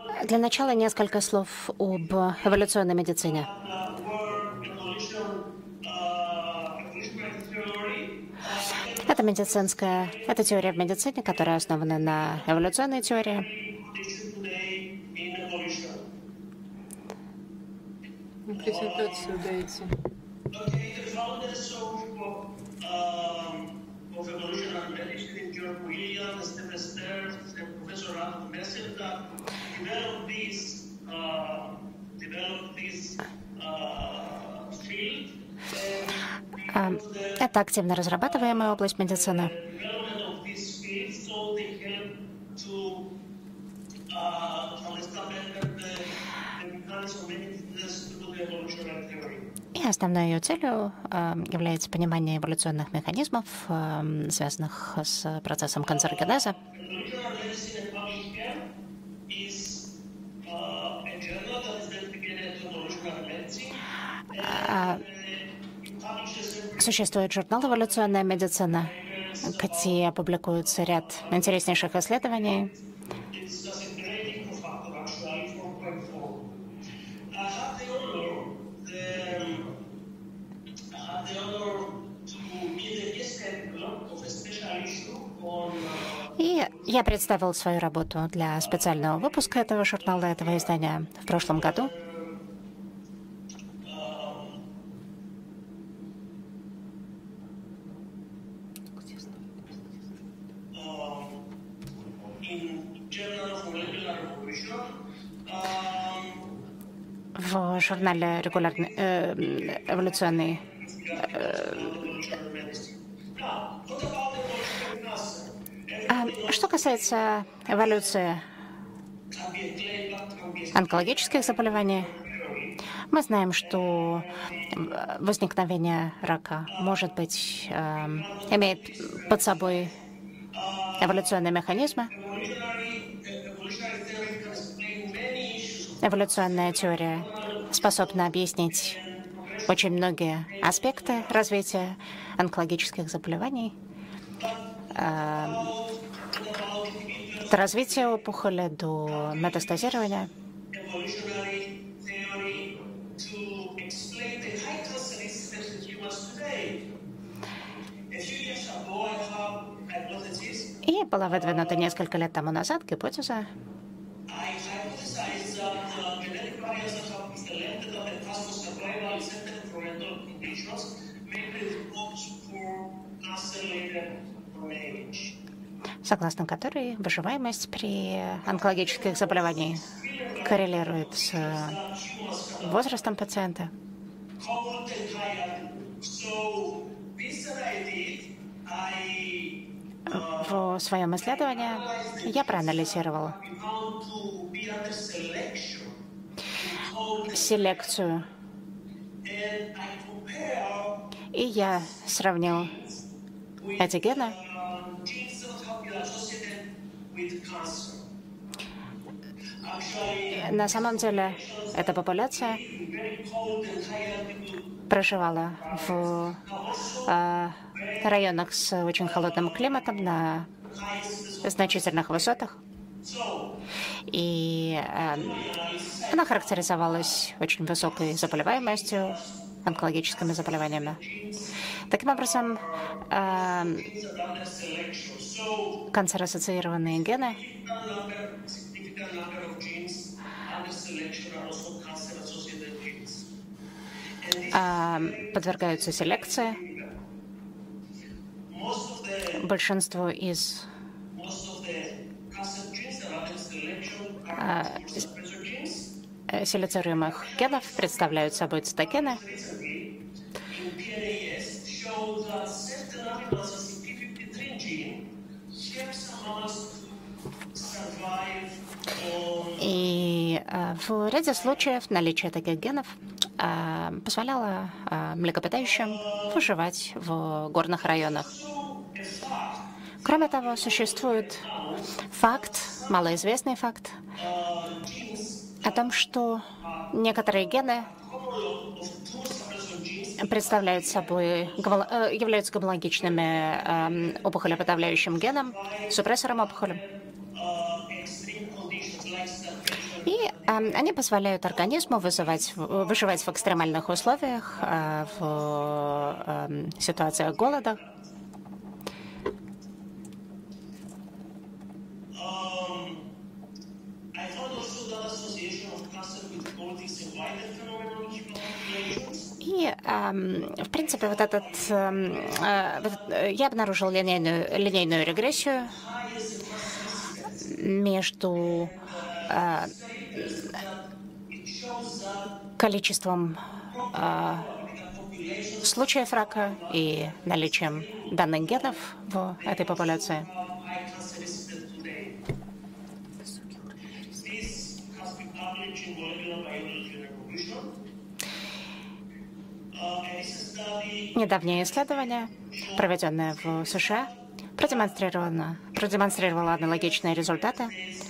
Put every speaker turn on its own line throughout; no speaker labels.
Для начала несколько слов об эволюционной медицине. Это теория в медицине, которая основана на эволюционной теории.
Презентацию дайте.
Это активно разрабатываемая область медицины. И основной ее целью является понимание эволюционных механизмов, связанных с процессом канцерогенеза. Существует журнал «Эволюционная медицина», где публикуется ряд интереснейших исследований. И я представил свою работу для специального выпуска этого журнала, этого издания в прошлом году. В журнале эволюционный. Что касается эволюции онкологических заболеваний, мы знаем, что возникновение рака может быть, имеет под собой эволюционные механизмы. Эволюционная теория способна объяснить очень многие аспекты развития онкологических заболеваний, от развития опухоли до метастазирования. И была выдвинута несколько лет тому назад гипотеза, согласно которой выживаемость при онкологических заболеваниях коррелирует с возрастом пациента. В своем исследовании я проанализировал селекцию, и я сравнил эти гены на самом деле эта популяция проживала в районах с очень холодным климатом на значительных высотах. И она характеризовалась очень высокой заболеваемостью, онкологическими заболеваниями. Таким образом, канцероассоциированные гены подвергаются селекции. Большинство из селекцируемых генов представляют собой цитокины. И в ряде случаев наличие таких генов позволяло млекопитающим выживать в горных районах. Кроме того, существует факт, малоизвестный факт, о том, что некоторые гены представляют собой, являются гомологичными опухолеподавляющим геном, супрессором опухоли. И они позволяют организму выживать в экстремальных условиях, в ситуациях голода. И, в принципе, я обнаружил линейную регрессию между количеством случаев рака и наличием данных генов в этой популяции. Недавнее исследование, проведенное в США, продемонстрировало аналогичные результаты.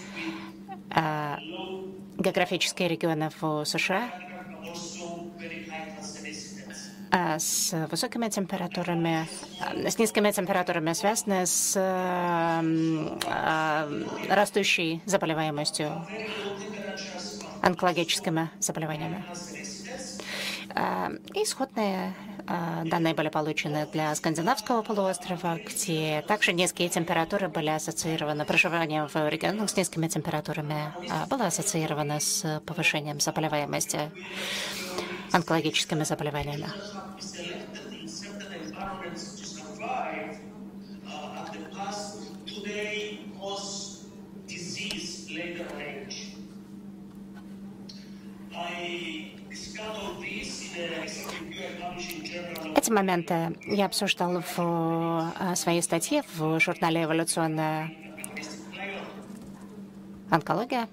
Географические регионы в США с высокими температурами, с низкими температурами связаны с растущей заболеваемостью, онкологическими заболеваниями. Исходные данные были получены для Скандинавского полуострова, где также низкие температуры были ассоциированы, проживание в регионах с низкими температурами было ассоциировано с повышением заболеваемости онкологическими заболеваниями. Эти моменты я обсуждал в своей статье в журнале «Эволюционная онкология».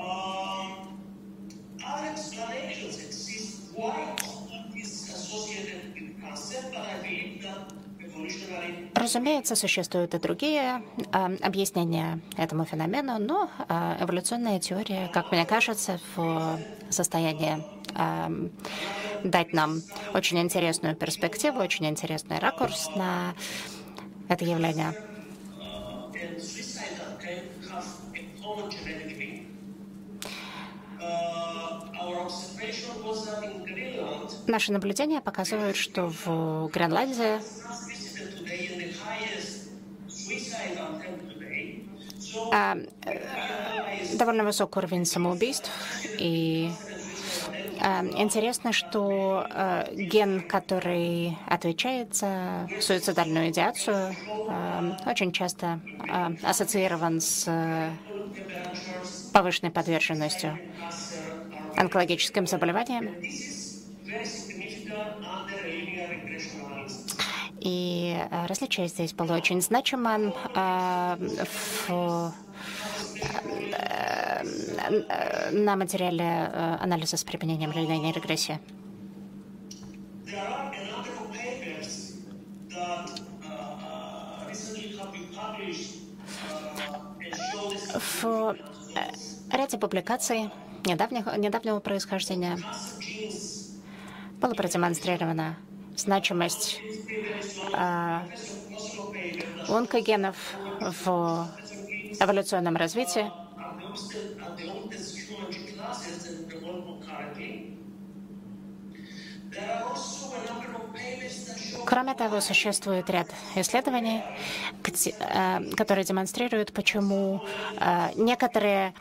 Разумеется, существуют и другие объяснения этому феномену, но эволюционная теория, как мне кажется, в состоянии дать нам очень интересную перспективу, очень интересный ракурс на это явление. Наши наблюдения показывают, что в Гренландии довольно высокий уровень самоубийств. И интересно, что ген, который отвечает за суицидальную идеацию, очень часто ассоциирован с повышенной подверженностью онкологическим заболеваниям. И различие здесь было очень значимым на материале анализа с применением линейной регрессии. В ряде публикаций недавнего происхождения была продемонстрирована значимость онкогенов в эволюционном развитии. Кроме того, существует ряд исследований, которые демонстрируют, почему некоторые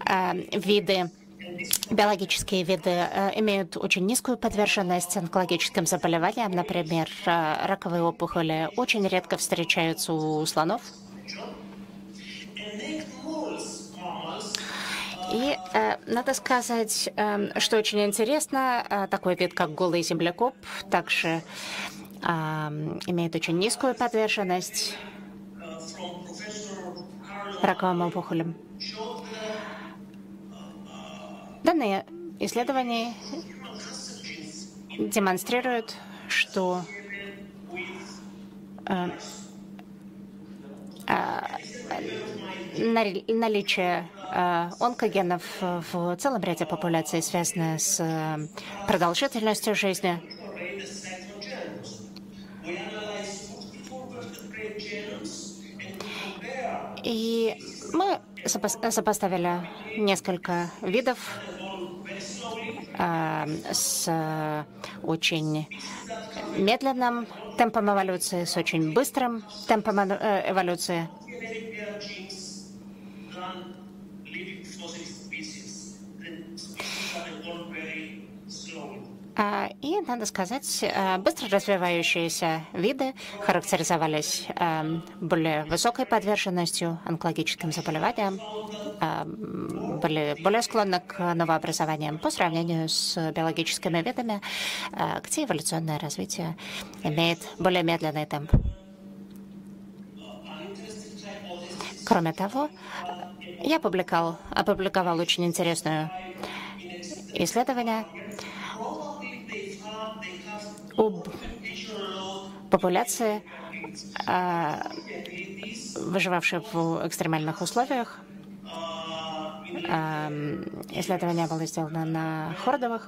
биологические виды имеют очень низкую подверженность онкологическим заболеваниям. Например, раковые опухоли очень редко встречаются у слонов. И надо сказать, что очень интересно, такой вид, как голый землекоп, также имеет очень низкую подверженность раковым опухолям. Данные исследования демонстрируют, что наличие онкогенов в целом ряде популяций связано с продолжительностью жизни. И Мы сопоставили несколько видов с очень медленным темпом эволюции, с очень быстрым темпом эволюции. И, надо сказать, быстро развивающиеся виды характеризовались более высокой подверженностью онкологическим заболеваниям, были более склонны к новообразованиям по сравнению с биологическими видами, где эволюционное развитие имеет более медленный темп. Кроме того, я опубликовал очень интересное исследование об популяции, выживавшей в экстремальных условиях. Исследование было сделано на хордовых.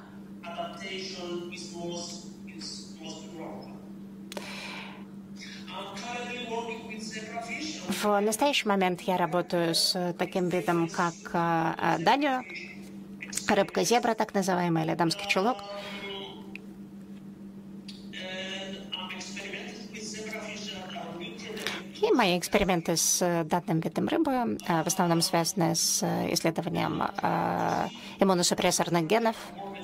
В настоящий момент я работаю с таким видом, как данио, рыбка-зебра, так называемая, или дамский чулок. И мои эксперименты с данным видом рыбы в основном связаны с исследованием иммуносупрессорных генов.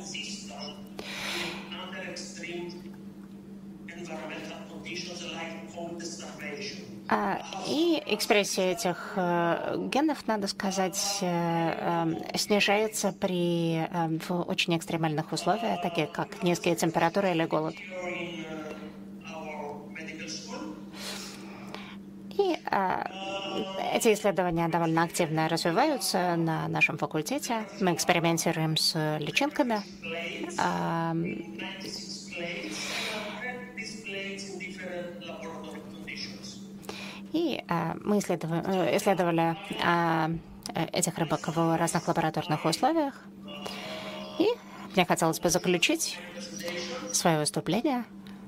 И экспрессия этих генов, надо сказать, снижается в очень экстремальных условиях, такие как низкие температуры или голод. И эти исследования довольно активно развиваются на нашем факультете. Мы экспериментируем с личинками. И мы исследовали этих рыбок в разных лабораторных условиях. И мне хотелось бы заключить свое выступление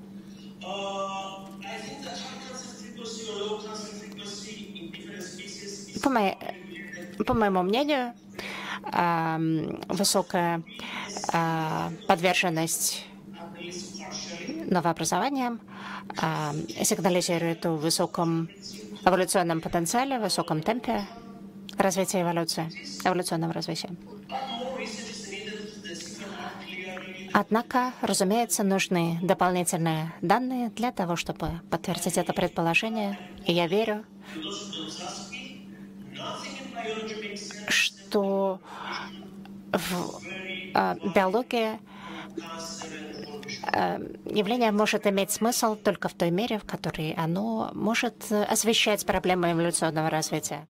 по моему мнению, высокая подверженность новообразованиям сигнализирует о высоком эволюционном потенциале, высоком темпе развития эволюционного развития. Однако, разумеется, нужны дополнительные данные для того, чтобы подтвердить это предположение. И я верю, что в биологии явление может иметь смысл только в той мере, в которой оно может освещать проблемы эволюционного развития.